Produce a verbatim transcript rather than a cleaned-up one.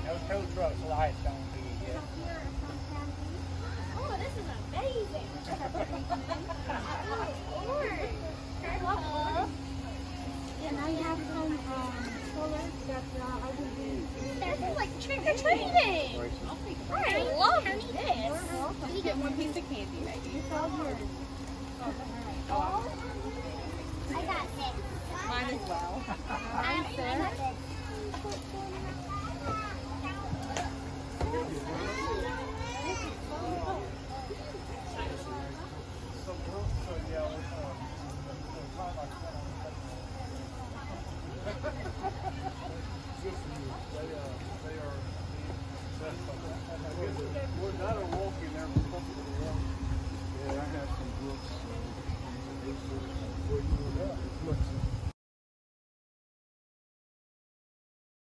No tow trucks lights on here yet. Oh, this is amazing. And I have some um, colors that uh, I will be. They're like trick or treating. I love this. Can you get one piece of candy, maybe? It's all yours. Oh, I got this. Mine as well. I got this. We're not a walking there, we're supposed to walk. Yeah, I have some books. So,